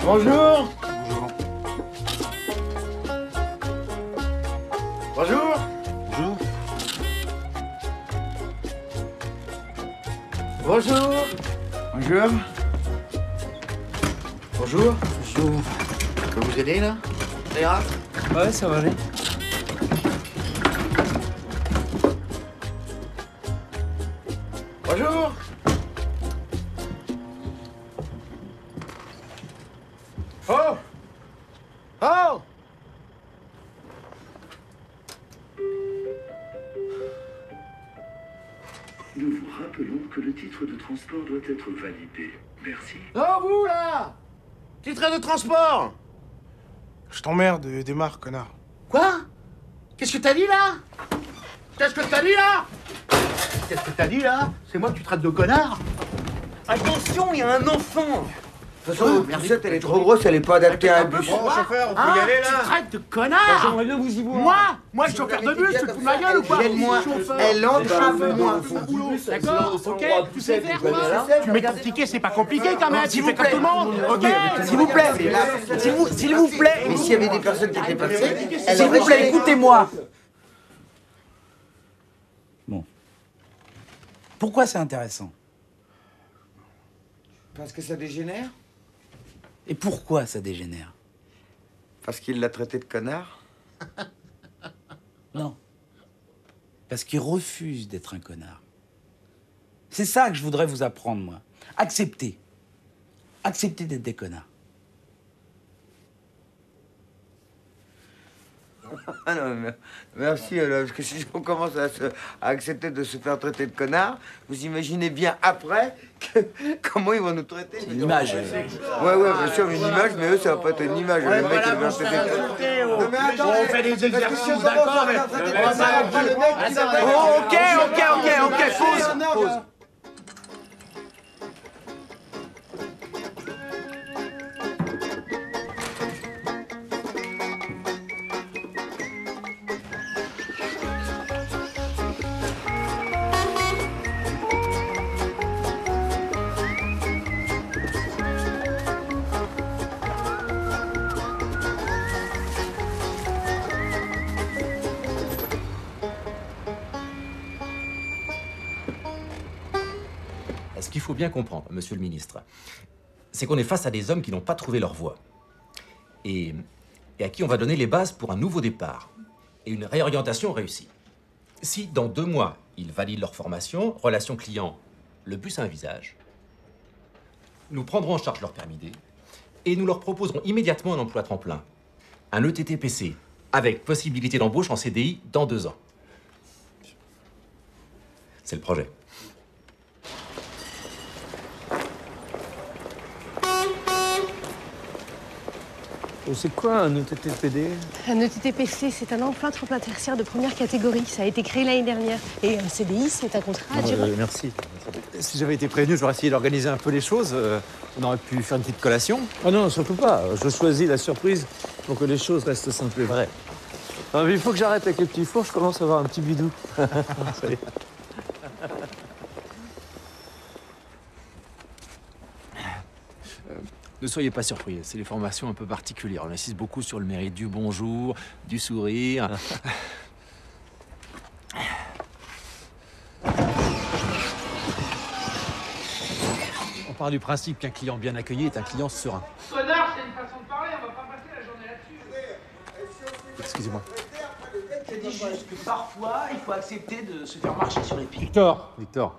Bonjour. Bonjour. Bonjour. Bonjour. Bonjour. Bonjour. Bonjour. Bonjour. Je peux vous aider là? Ça ira? Ouais, ça va aller. Bonjour. Oh. Oh. Nous vous rappelons que le titre de transport doit être validé. Merci. Oh vous là. Titre de transport. Je t'emmerde, démarre, connard. Quoi? Qu'est-ce que t'as dit là? Qu'est-ce que t'as dit là? Qu'est-ce que t'as dit là? C'est moi que tu traites de connard? Attention, il y a un enfant. De toute façon, votre poussette, elle est trop grosse, elle est pas adaptée à un bus. Bon, chauffeur, on peut y aller, là? Tu traites de connard? J'aimerais bien vous y voir. Moi, le chauffeur de bus, tu te fous de ma gueule ou quoi? Elle entrave moins. D'accord, ok, tu sais faire quoi? Tu mets ton ticket, c'est pas compliqué quand même, tu fais comme tout le monde, ok? S'il vous plaît. S'il vous plaît. Mais s'il y avait des personnes qui étaient passées, elle S'il aurait vous plaît, géré. écoutez-moi. Bon. Pourquoi c'est intéressant? Parce que ça dégénère? Et pourquoi ça dégénère? Parce qu'il l'a traité de connard? Non. Parce qu'il refuse d'être un connard. C'est ça que je voudrais vous apprendre, moi. Accepter. Accepter d'être des connards. Ah non, mais merci, parce que si on commence à accepter de se faire traiter de connard, vous imaginez bien après comment ils vont nous traiter. Une image. Ouais, bien sûr, une image, mais eux, ça va pas être une image. Les mecs, ils vont se traiter de connard. On fait des exercices, d'accord, mais... Ok, pause. Ce qu'il faut bien comprendre, monsieur le ministre, c'est qu'on est face à des hommes qui n'ont pas trouvé leur voie. Et à qui on va donner les bases pour un nouveau départ et une réorientation réussie. Si dans 2 mois, ils valident leur formation, relation client, le bus a un visage, nous prendrons en charge leur permis D et nous leur proposerons immédiatement un emploi tremplin, un ETTPC, avec possibilité d'embauche en CDI dans 2 ans. C'est le projet. C'est quoi un ETTPD? Un ETTPC, c'est un emploi tremplin tertiaire de première catégorie. Ça a été créé l'année dernière. Et un CDI, c'est un contrat à durée. Merci. Si j'avais été prévenu, j'aurais essayé d'organiser un peu les choses. On aurait pu faire une petite collation. Oh non, surtout pas. Je choisis la surprise pour que les choses restent simples et vraies. Non, mais il faut que j'arrête avec les petits fours, je commence à avoir un petit bidou. Salut. Ne soyez pas surpris, c'est des formations un peu particulières. On insiste beaucoup sur le mérite du bonjour, du sourire. On part du principe qu'un client bien accueilli est un client serein. Connard, c'est une façon de parler, on va pas passer la journée là-dessus. Excusez-moi. Je dis juste que parfois, il faut accepter de se faire marcher sur les pieds. Victor.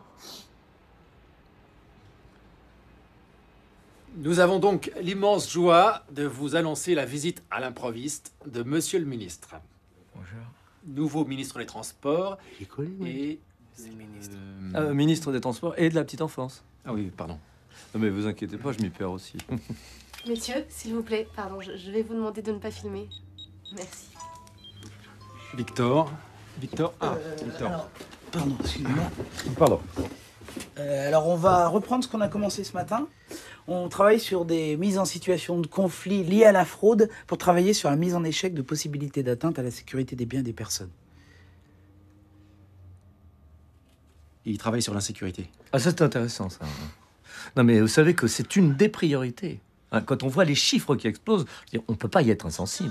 Nous avons donc l'immense joie de vous annoncer la visite à l'improviste de Monsieur le ministre. Bonjour. Nouveau ministre des Transports et... Ministre des Transports et de la petite enfance. Ah oui, pardon. Non mais vous inquiétez pas, je m'y perds aussi. Messieurs, s'il vous plaît, pardon, je vais vous demander de ne pas filmer. Merci. Victor. Victor. Alors, pardon, excusez-moi. Pardon. Alors, on va reprendre ce qu'on a commencé ce matin. On travaille sur des mises en situation de conflit liées à la fraude pour travailler sur la mise en échec de possibilités d'atteinte à la sécurité des biens des personnes. Il travaille sur l'insécurité. Ah ça c'est intéressant ça. Non mais vous savez que c'est une des priorités. Hein, quand on voit les chiffres qui explosent, je veux dire, on ne peut pas y être insensible.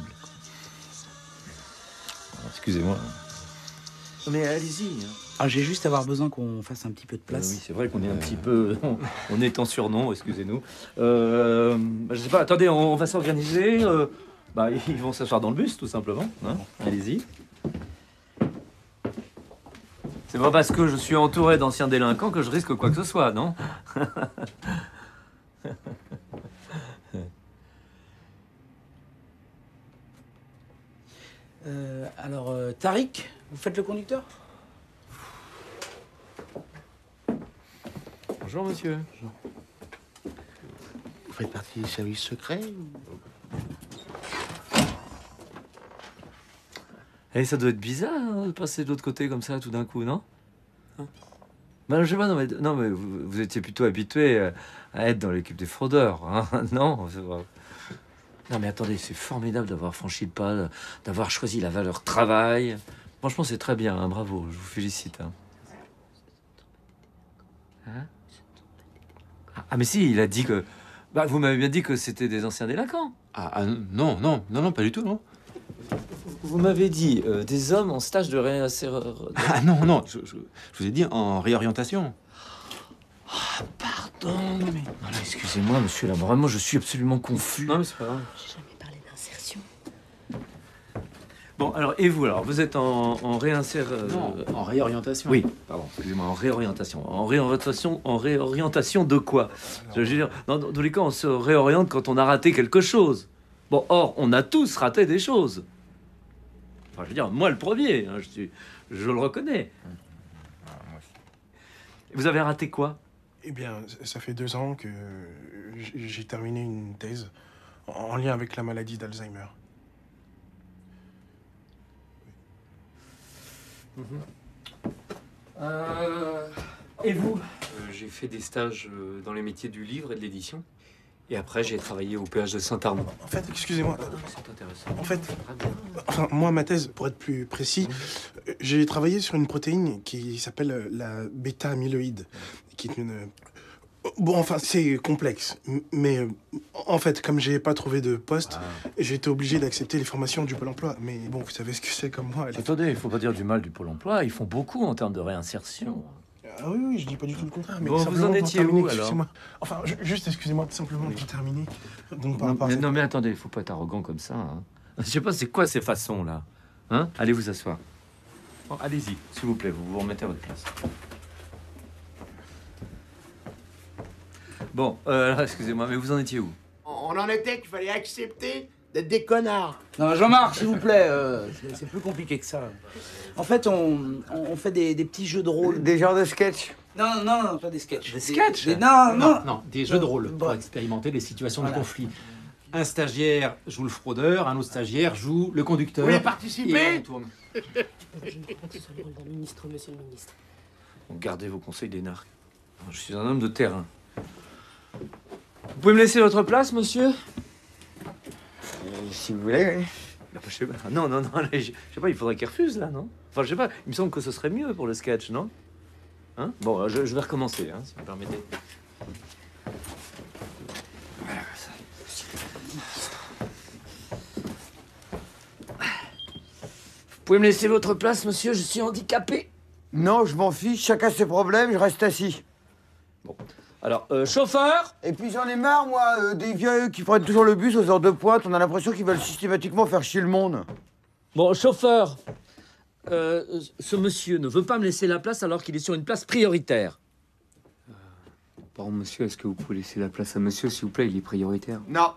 Excusez-moi. Mais allez-y. Ah, j'ai juste avoir besoin qu'on fasse un petit peu de place. Oui, c'est vrai qu'on est un petit peu... On est en surnom, excusez-nous. Je sais pas, attendez, on va s'organiser. Ils vont s'asseoir dans le bus, tout simplement. Hein. Allez-y. C'est pas parce que je suis entouré d'anciens délinquants que je risque quoi que ce soit, non? Alors, Tariq, vous faites le conducteur? Bonjour, monsieur. Vous faites partie du service secret ou... Eh, ça doit être bizarre, hein, de passer de l'autre côté comme ça, tout d'un coup, non? Hein? Je sais pas, non, mais vous étiez plutôt habitué à être dans l'équipe des fraudeurs, hein? Non, c'est vrai. Non, mais attendez, c'est formidable d'avoir franchi le pas, d'avoir choisi la valeur travail. Franchement, c'est très bien, hein, bravo, je vous félicite. Hein. Ah, mais si, il a dit que... vous m'avez bien dit que c'était des anciens délinquants. Non, pas du tout, non. Vous m'avez dit des hommes en stage de réinsertion. Ah non, je vous ai dit en réorientation. Ah, pardon, mais... Non, là, excusez-moi, monsieur, là, vraiment, je suis absolument confus. Non, mais c'est pas grave. J'ai jamais parlé d'insertion. Bon, alors, et vous, alors, vous êtes en réinsertion... Non, en réorientation. Oui, pardon, excusez-moi, en réorientation. En réorientation de quoi? Je veux dire, dans tous les cas, on se réoriente quand on a raté quelque chose. Bon, or, on a tous raté des choses. Enfin, je veux dire, moi le premier, hein, je le reconnais. Vous avez raté quoi? Eh bien, ça fait 2 ans que j'ai terminé une thèse en lien avec la maladie d'Alzheimer. Et vous? J'ai fait des stages dans les métiers du livre et de l'édition. Et après, j'ai travaillé au péage de Saint-Armand. En fait, excusez-moi. C'est intéressant. En fait, moi, ma thèse, pour être plus précis, j'ai travaillé sur une protéine qui s'appelle la bêta-amyloïde, qui est une... Bon, enfin, c'est complexe, mais en fait, comme j'ai pas trouvé de poste, j'ai été obligé d'accepter les formations du Pôle emploi. Mais bon, vous savez ce que c'est comme moi. Attendez, il faut pas dire du mal du Pôle emploi. Ils font beaucoup en termes de réinsertion. Ah oui, je dis pas du tout le contraire. Mais bon, vous en étiez où, alors? Enfin, juste, excusez-moi, simplement pour terminer. Donc, non, mais attendez, il faut pas être arrogant comme ça. Hein. Je sais pas, c'est quoi ces façons-là? Hein? Allez vous asseoir. Bon, allez-y, s'il vous plaît, vous remettez à votre place. Bon, excusez-moi, mais vous en étiez où? On en était qu'il fallait accepter d'être des connards. Non, Jean-Marc, s'il vous plaît, c'est plus compliqué que ça. En fait, on fait des petits jeux de rôle. Des genres de sketch? Non, pas des sketchs. Des sketchs? Non, des jeux de rôle pour expérimenter les situations de conflit. Un stagiaire joue le fraudeur, un autre stagiaire joue le conducteur. Vous voulez participer? Et on tourne. Je ne compte sur le rôle d'un ministre, monsieur le ministre. Bon, gardez vos conseils d'énarque. Je suis un homme de terrain. Vous pouvez me laisser votre place, monsieur? Si vous voulez, oui. Je sais pas. Non, je sais pas, il faudrait qu'il refuse, là, non? Enfin, je sais pas, il me semble que ce serait mieux pour le sketch, non? Hein? Bon, je vais recommencer, hein, si vous permettez. Vous pouvez me laisser votre place, monsieur? Je suis handicapé. Non, je m'en fiche, chacun ses problèmes, je reste assis. Bon. Alors, chauffeur? Et puis j'en ai marre, moi, des vieux qui prennent toujours le bus aux heures de pointe. On a l'impression qu'ils veulent systématiquement faire chier le monde. Bon, chauffeur, ce monsieur ne veut pas me laisser la place alors qu'il est sur une place prioritaire. Pardon, monsieur, est-ce que vous pouvez laisser la place à monsieur, s'il vous plaît? Il est prioritaire. Non.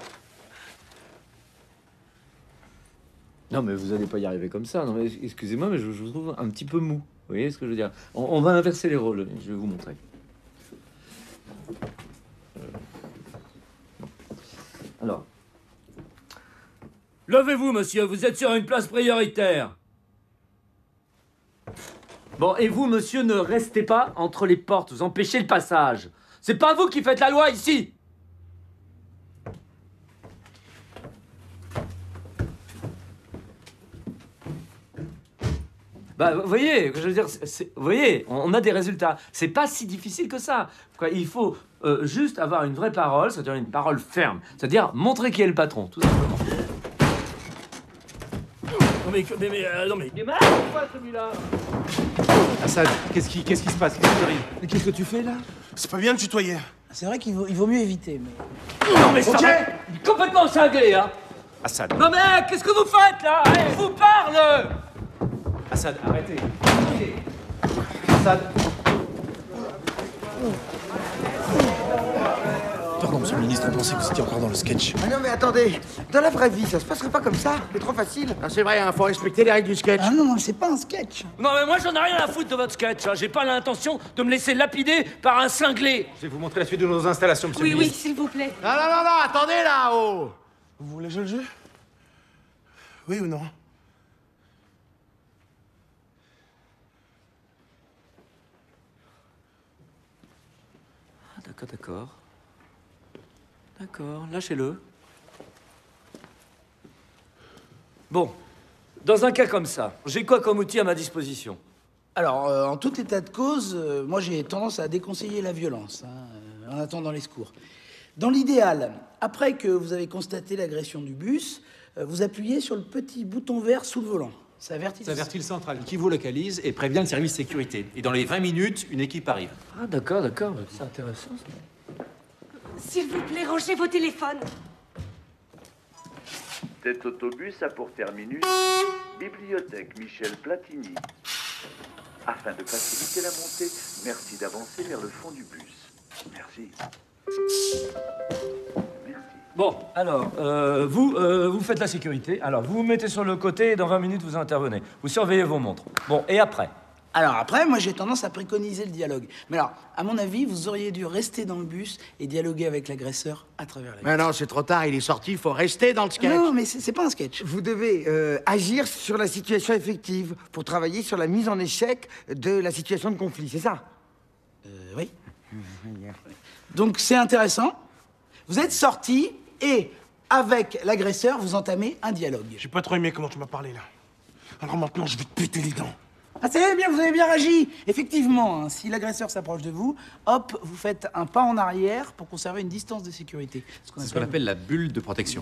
Non, mais vous n'allez pas y arriver comme ça. Non, mais excusez-moi, mais je vous trouve un petit peu mou. Vous voyez ce que je veux dire? On va inverser les rôles. Je vais vous montrer. Alors. Levez-vous, monsieur. Vous êtes sur une place prioritaire. Bon, et vous, monsieur, ne restez pas entre les portes. Vous empêchez le passage. C'est pas vous qui faites la loi ici. Bah, vous voyez, je veux dire, vous voyez, on a des résultats. C'est pas si difficile que ça. Quoi, il faut juste avoir une vraie parole, c'est-à-dire une parole ferme. C'est-à-dire montrer qui est le patron, tout simplement. Non mais il est malade ou quoi, celui-là? Assad, qu'est-ce qui se passe? Qu'est-ce qui arrive? Mais qu'est-ce que tu fais là? C'est pas bien de tutoyer. C'est vrai qu'il vaut mieux éviter, mais... Non mais ça va, il est complètement cinglé, hein. Assad. Non mais qu'est-ce que vous faites là? Je vous parle. Assad, arrêtez. Assad. Pardon, monsieur le ministre, on pensait que vous étiez encore dans le sketch. Ah non, mais attendez, dans la vraie vie, ça se passerait pas comme ça. C'est trop facile. Ah, c'est vrai, hein, faut respecter les règles du sketch. Ah non, c'est pas un sketch. Non mais moi j'en ai rien à foutre de votre sketch, hein. J'ai pas l'intention de me laisser lapider par un cinglé. Je vais vous montrer la suite de nos installations, monsieur Oui, le oui, ministre. s'il vous plaît. Non, attendez là, oh. Vous voulez jouer le jeu? Oui ou non? Ah, d'accord. D'accord, lâchez-le. Bon, dans un cas comme ça, j'ai quoi comme outil à ma disposition? Alors, en tout état de cause, moi j'ai tendance à déconseiller la violence, hein, en attendant les secours. Dans l'idéal, après que vous avez constaté l'agression du bus, vous appuyez sur le petit bouton vert sous le volant. Ça avertit le central qui vous localise et prévient le service sécurité. Et dans les 20 minutes, une équipe arrive. Ah d'accord, c'est intéressant ça. S'il vous plaît, rangez vos téléphones. Cet autobus a pour terminus Bibliothèque Michel Platini. Afin de faciliter la montée, merci d'avancer vers le fond du bus. Merci. Bon, alors, vous faites la sécurité. Alors, vous vous mettez sur le côté et dans 20 minutes, vous intervenez. Vous surveillez vos montres. Bon, et après? Alors après, moi j'ai tendance à préconiser le dialogue. Mais alors, à mon avis, vous auriez dû rester dans le bus et dialoguer avec l'agresseur à travers la Mais non, c'est trop tard, il est sorti, il faut rester dans le sketch. Non, mais c'est pas un sketch. Vous devez agir sur la situation effective pour travailler sur la mise en échec de la situation de conflit, c'est ça? Oui. Donc c'est intéressant. Vous êtes sortis et, avec l'agresseur, vous entamez un dialogue. J'ai pas trop aimé comment tu m'as parlé, là. Alors maintenant, je vais te péter les dents. Ah, c'est bien, vous avez bien réagi. Effectivement, hein, si l'agresseur s'approche de vous, hop, vous faites un pas en arrière pour conserver une distance de sécurité. C'est ce qu'on appelle la bulle de protection.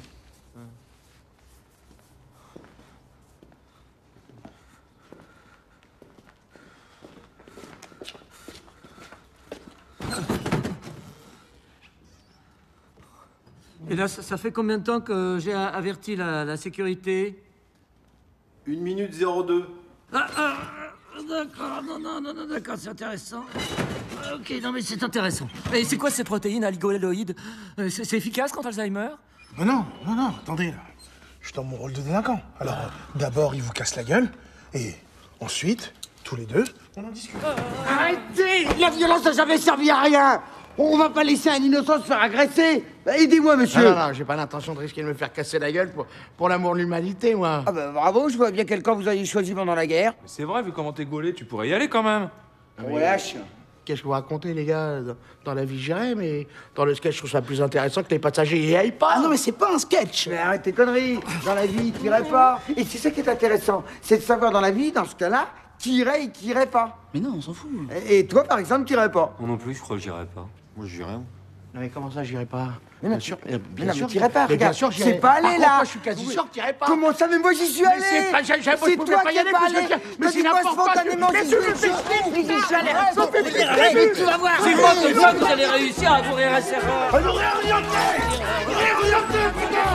Et là, ça fait combien de temps que j'ai averti la sécurité? 1 minute 02. D'accord, non, d'accord, c'est intéressant. Ok, non mais c'est intéressant. Et c'est quoi ces protéines oligoéloïdes? C'est efficace contre Alzheimer? Mais non, attendez, là. Je suis dans mon rôle de délinquant. Alors, d'abord, il vous casse la gueule, et ensuite, tous les deux, on en discute. Arrêtez! La violence n'a jamais servi à rien! On va pas laisser un innocent se faire agresser! Aidez-moi, monsieur! Non, j'ai pas l'intention de risquer de me faire casser la gueule pour l'amour de l'humanité, moi. Ah bah bravo, je vois bien quel camp vous avez choisi pendant la guerre. Mais c'est vrai, vu comment t'es gaulé, tu pourrais y aller quand même. Relâche. Qu'est-ce que vous racontez, les gars? Dans la vie, j'irai, mais dans le sketch, je trouve ça plus intéressant que les passagers y aillent pas. Ah non, mais c'est pas un sketch. Mais arrête tes conneries! Dans la vie, t'irais pas! Et c'est ça qui est intéressant, c'est de savoir dans la vie, dans ce cas-là, qui irait et qui irait pas. Mais non, on s'en fout. Et toi, par exemple, t'irais pas. Moi non plus, je crois que j'irai pas. Moi, j'irai. Non, mais comment ça, j'irai pas? Mais non, Bien sûr, mais t'irais pas, mais bien regarde. sûr, j'irai. C'est pas aller Par contre, là! moi, je suis quasi sûr que t'irais pas. Comment ça? Mais moi, j'y suis Mais allé! c'est pas- je C'est pouvais toi pas y qui aller es pas parce que allé! mais c'est dis-moi n'importe quoi. spontanément Mais si tu je me fais chier, mais j'y suis allé! Ça fait plaisir. Mais tu vas voir! C'est pas comme ça que vous allez réussir à vous réinsérer. Réorienter, putain!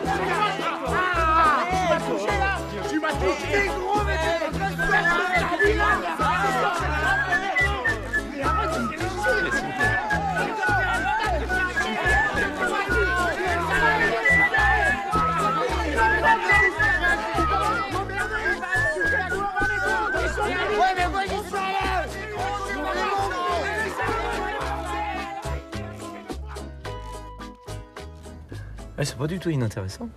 Tu m'as touché, gros, mais C'est pas du tout inintéressant.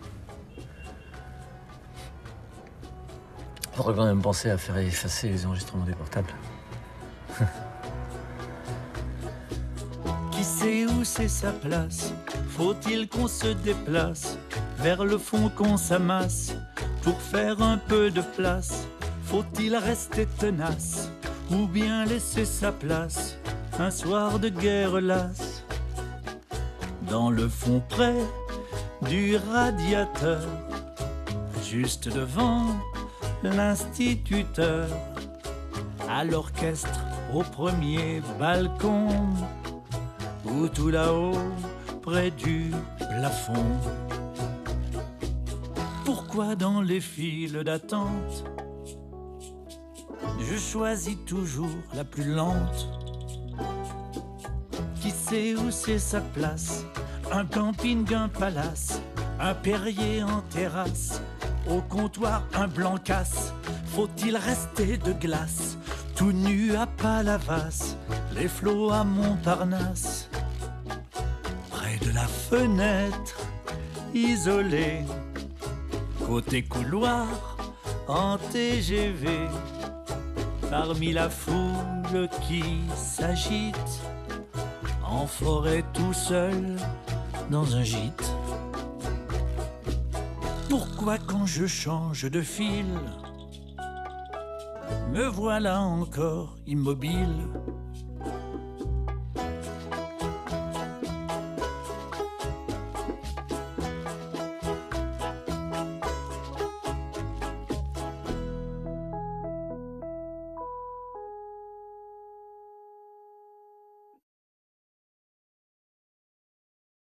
Faudrait quand même penser à faire effacer les enregistrements des portables. Qui sait où c'est sa place? Faut-il qu'on se déplace vers le fond, qu'on s'amasse pour faire un peu de place? Faut-il rester tenace ou bien laisser sa place un soir de guerre lasse? Dans le fond près du radiateur, juste devant l'instituteur, à l'orchestre au premier balcon, ou tout là-haut près du plafond. Pourquoi dans les files d'attente je choisis toujours la plus lente? Qui sait où c'est sa place? Un camping, un palace, un Perrier en terrasse, au comptoir un Blancas. Faut-il rester de glace, tout nu à Palavas, les flots à Montparnasse? Près de la fenêtre, isolé, côté couloir, en TGV, parmi la foule qui s'agite, en forêt tout seul, dans un gîte. Pourquoi quand je change de fil, me voilà encore immobile?